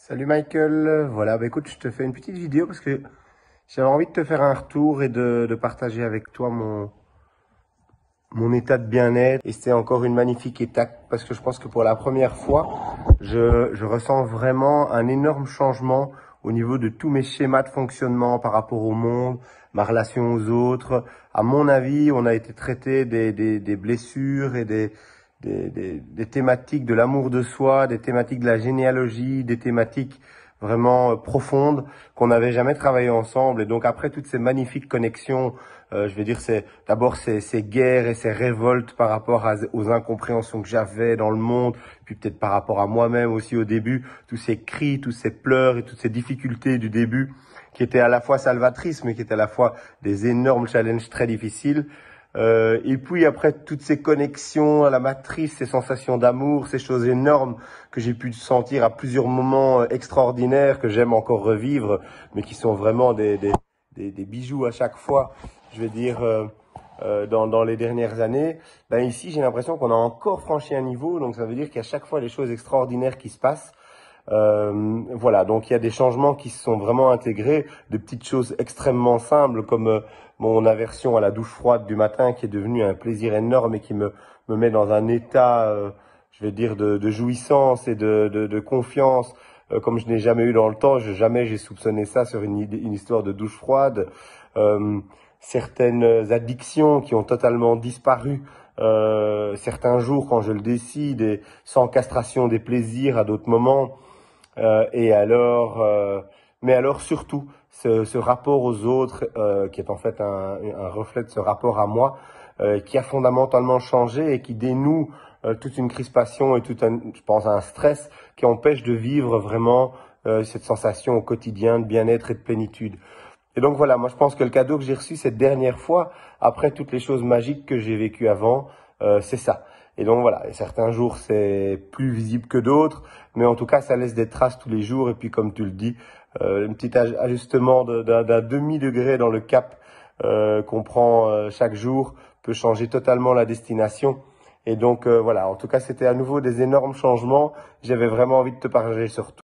Salut Michael, voilà, écoute, je te fais une petite vidéo parce que j'avais envie de te faire un retour et de partager avec toi mon état de bien-être. Et c'était encore une magnifique étape parce que je pense que pour la première fois, je ressens vraiment un énorme changement au niveau de tous mes schémas de fonctionnement par rapport au monde, ma relation aux autres. À mon avis, on a été traité des blessures et des thématiques de l'amour de soi, des thématiques de la généalogie, des thématiques vraiment profondes qu'on n'avait jamais travaillé ensemble. Et donc après toutes ces magnifiques connexions, je vais dire, c'est d'abord ces guerres et ces révoltes par rapport aux incompréhensions que j'avais dans le monde, puis peut-être par rapport à moi-même aussi au début, tous ces cris, tous ces pleurs et toutes ces difficultés du début qui étaient à la fois salvatrices, mais qui étaient à la fois des énormes challenges très difficiles. Et puis après toutes ces connexions à la matrice, ces sensations d'amour, ces choses énormes que j'ai pu sentir à plusieurs moments extraordinaires que j'aime encore revivre, mais qui sont vraiment des bijoux à chaque fois, je veux dire, dans les dernières années. Ben ici, j'ai l'impression qu'on a encore franchi un niveau, donc ça veut dire qu'à chaque fois, des choses extraordinaires qui se passent. Voilà, donc il y a des changements qui se sont vraiment intégrés, de petites choses extrêmement simples comme mon aversion à la douche froide du matin qui est devenue un plaisir énorme et qui me met dans un état, je vais dire, de jouissance et de confiance comme je n'ai jamais eu dans le temps. Jamais j'ai soupçonné ça sur une histoire de douche froide. Certaines addictions qui ont totalement disparu. Certains jours quand je le décide et sans castration des plaisirs à d'autres moments. Mais alors surtout, ce rapport aux autres, qui est en fait un reflet de ce rapport à moi, qui a fondamentalement changé et qui dénoue toute une crispation et je pense, un stress qui empêche de vivre vraiment cette sensation au quotidien de bien-être et de plénitude. Et donc voilà, moi je pense que le cadeau que j'ai reçu cette dernière fois, après toutes les choses magiques que j'ai vécues avant, c'est ça. Et donc voilà, et certains jours c'est plus visible que d'autres, mais en tout cas ça laisse des traces tous les jours. Et puis comme tu le dis, un petit ajustement d'un demi-degré dans le cap qu'on prend chaque jour peut changer totalement la destination. Et donc voilà, en tout cas c'était à nouveau des énormes changements. J'avais vraiment envie de te partager ce retour.